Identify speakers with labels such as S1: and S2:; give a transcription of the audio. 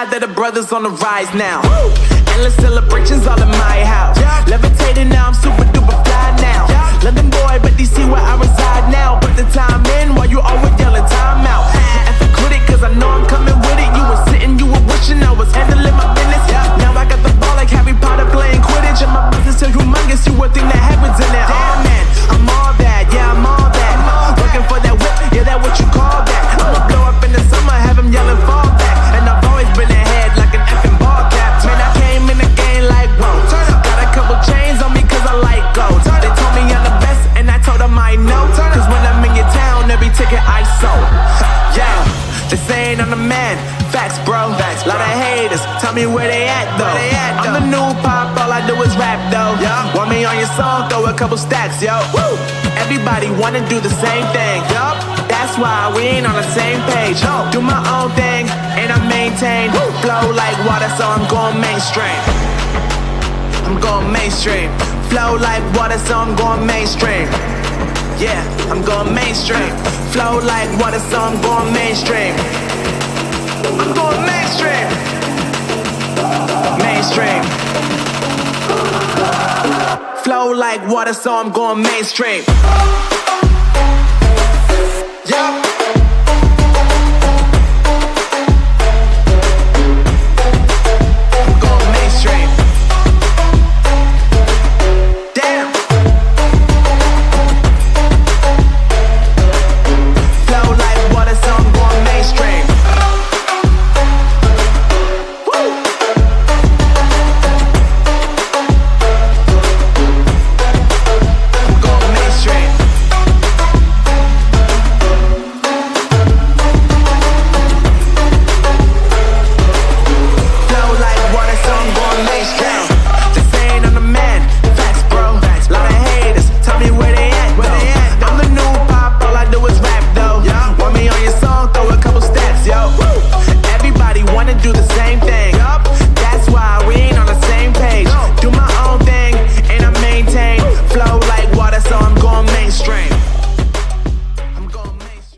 S1: glad that the brothers on the rise now. Endless celebrations all in my house. Levitating now, I'm super duper fly now. London boy, but DC where I reside now. Put the time in while you always yelling time out. And for quit it, cause I know I'm coming with it. You were sitting, you were wishing I was handling my business. Now I got the ball like Harry Potter playing Quidditch. And my business is humongous, you would think that happens in it. Oh man, I'm all that, yeah, I'm all that. Working for that whip, yeah, that what you call that. I'ma blow up in the summer, have him yelling fall back. And I've always been ahead like an effing ball cap. Man, I came in the game like, whoa. Got a couple chains on me cause I like gold. They told me I'm the best and I told them I know. Cause when I'm in your town, every ticket I sold. Yeah, they saying I'm the man. Facts, bro. Lot of haters, tell me where they at though. I'm the new pop, all I do is rap though. Want me on your song, throw a couple stacks, yo. Woo! Everybody wanna do the same thing. That's why we ain't on the same page. Do my own thing, and I maintain. Flow like water, so I'm going mainstream. I'm going mainstream. Flow like water, so I'm going mainstream. Yeah, I'm going mainstream. Flow like water, so I'm going mainstream. I'm going mainstream. Mainstream. Flow like water, so I'm going mainstream. Yeah.